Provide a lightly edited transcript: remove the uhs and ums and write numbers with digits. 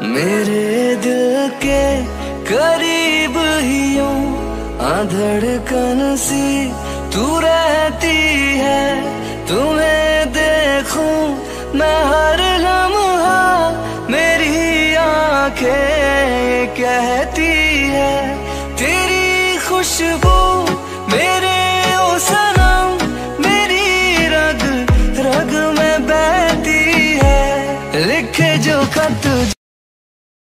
मेरे दिल के करीब ही यूं धड़कन सी तू रहती है। तुम्हें देखूं मैं हर लम्हा, मेरी आंखें कहती है तेरी खुशबू